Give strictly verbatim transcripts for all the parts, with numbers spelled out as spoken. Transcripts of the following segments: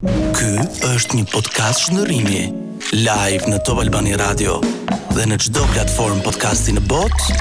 Ky është një podcast shndërrimi, live në Top Albania Radio dhe në çdo platformë podcasti në botë.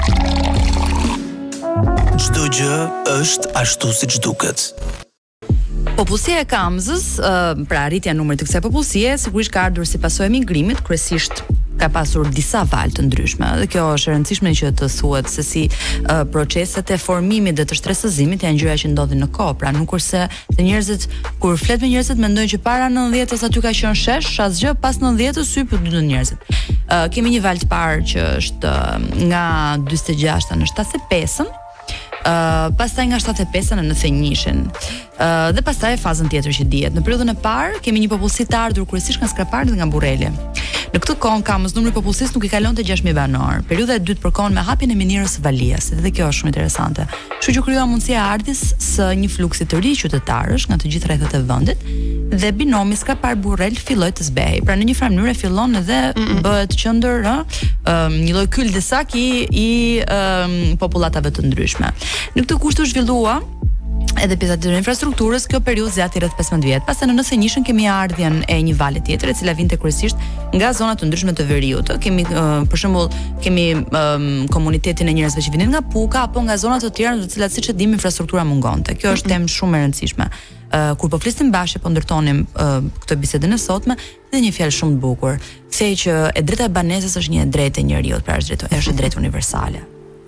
Çdo gjë është ashtu siç duket. Popullsia e Kamzës, pra arritja e numrit të kësaj popullsie, sigurisht ka ardhur si pasojë e migrimit, kryesisht ka pasur disa valë të ndryshme. Dhe kjo është e rëndësishme që të thuhet se si uh, proceset e formimit dhe të shtresëzimit janë gjëra që ndodhin në kohë. Pra nuk kurse të njerëzit kur flet me njerëzit mendojnë që para nëntëdhjetës aty ka qenë shesh, asgjë, pas nëntëdhjetës sy po dytë njerëzit. Uh, kemi një valë të parë që është uh, nga dyzet e gjashta në shtatëdhjetë e pesën. Uh, pastaj nga shtatëdhjetë e pesën në nëntëdhjetë e njëjin. Uh, dhe pastaj fazën tjetër që dihet. Në periudhën e parë kemi një popullsi të ardhur kryesisht nga skraparët dhe nga burreli. Në këtë kohë Kamës numri i popullsisë nuk i kalonte gjashtë mijë banor. Periudha e dytë përkon me hapjen e minierës së Valias, dhe kjo është shumë interesante. Kështu që krijoa mundësia e ardhjes së një fluksi të ri qytetarësh nga të gjithë rrethet e vendit dhe binomi skrapar burrel filloi të zbehej. Pra në një farë mënyrë fillon edhe bëhet qendër, ë, një lloj cul-de-sac i, i um, popullatave të ndryshme. Në këtë kushte u zhvillua edhe pjesa e infrastrukturës, kjo periudhë zgjati rreth pesëmbëdhjetë vjet. Pastaj në nëntëdhjetë e njëjin kemi ardhjen e një vale tjetër, e cila vinte kryesisht nga zona të ndryshme të veriut. Kemi uh, për shembull, kemi um, komunitetin e njerëzve që vinin nga Puka apo nga zona të tjera në të cilat siç e dimë infrastruktura mungonte. Kjo është temë shumë e rëndësishme. Uh, kur po flisnim bashkë po ndërtonim uh, këtë bisedën e sotme, dhe një fjalë shumë të bukur. Thej që e drejta e banesës është një drejtë e njeriu, pra është drejtë, është drejtë universale.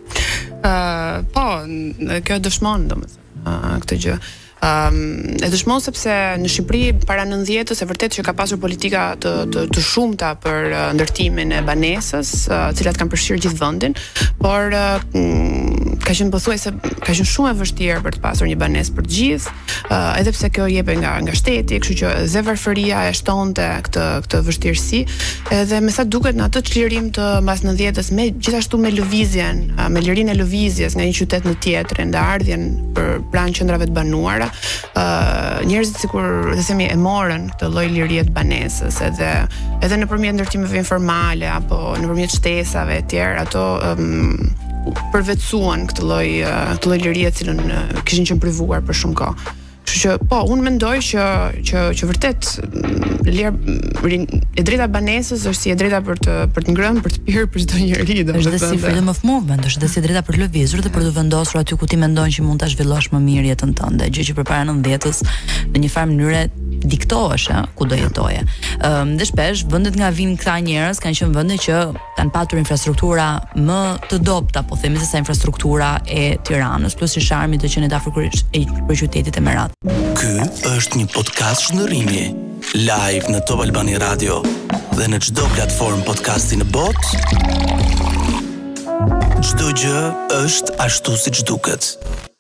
Uh, po, kjo dëshmon domethënë Uh, këtë gjë. Um, e dëshmon sepse në Shqipëri para nëntëdhjetës e vërtet që ka pasur politika të, të, të shumta për uh, ndërtimin e banesës, uh, cilat kanë përfshirë gjithë vendin, por uh, mm, ka qenë pothuajse ka qenë shumë e vështirë për të pasur një banesë për të gjithë, uh, edhe pse kjo jepet nga nga shteti, kështu që dhe varfëria e shtonte këtë këtë vështirësi, edhe me sa duket në atë çlirim të mbas nëntëdhjetës, me gjithashtu me lëvizjen, uh, me lirinë e lëvizjes nga një qytet në tjetrin dhe ardhjen për pranë qendrave të banuara. Uh, njerëzit sikur dhe themi e morën këtë lloj lirie të banesës, edhe edhe nëpërmjet ndërtimeve informale apo nëpërmjet shtesave e tjerë, ato um, përvetësuan këtë lloj uh, këtë lloj lirie të cilën uh, kishin qenë privuar për shumë kohë. Kështu që po, unë mendoj që që që vërtet lir e drejta banesës është si e drejta për të për të ngrënë, për të pirë për çdo njeri, domethënë. Është si freedom of movement, është si drejta për të lëvizur dhe për të vendosur aty ku ti mendon që mund ta zhvillosh më mirë jetën tënde, gjë që përpara nëntëdhjetës në një farë mënyre diktohesh ku do jetoje. Ëm dhe shpesh vendet nga vijnë këta njerëz kanë qenë vende që kanë patur infrastruktura më të dobta, po themi se sa infrastruktura e Tiranës, plus i sharmi të qenë afër për qytetit e Merat. Ky është një podcast shndërrimi, live në Top Albania Radio dhe në çdo platformë podcasti në botë. Çdo gjë është ashtu siç duket.